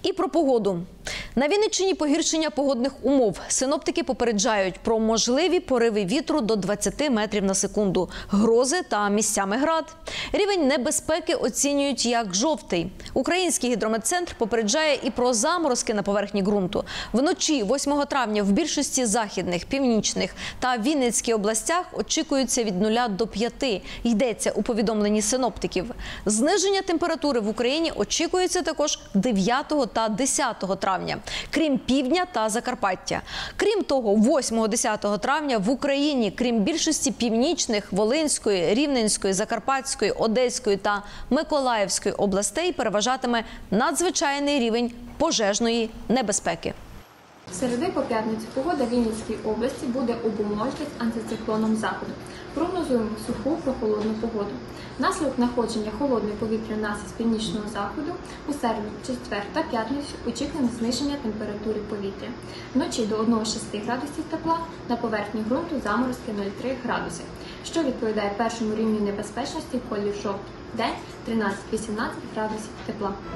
І про погоду. На Вінниччині погіршення погодних умов. Синоптики попереджають про можливі пориви вітру до 20 метрів на секунду, грози та місцями град. Рівень небезпеки оцінюють як жовтий. Український гідрометцентр попереджає і про заморозки на поверхні ґрунту. Вночі 8 травня в більшості західних, північних та Вінницькій областях очікується від 0 до 5. Йдеться у повідомленні синоптиків. Зниження температури в Україні очікується також 9 та 10 травня, крім півдня та Закарпаття. Крім того, 8-10 травня в Україні, крім більшості північних, Волинської, Рівненської, Закарпатської, Одеської та Миколаївської областей переважатиме надзвичайний рівень пожежної небезпеки. З середи по п'ятницю погода в Вінницькій області буде обумовлюватись антициклоном заходу. Прогнозуємо суху прохолодну погоду. Внаслідок находження холодної повітряної маси з північного заходу у середу, четвер та п'ятницю очікуємо зниження температури повітря. Вночі до 1,6 градусів тепла, на поверхні ґрунту заморозки 0,3 градуси, що відповідає першому рівню небезпечності в колі жовтий. День 13-18 градусів тепла.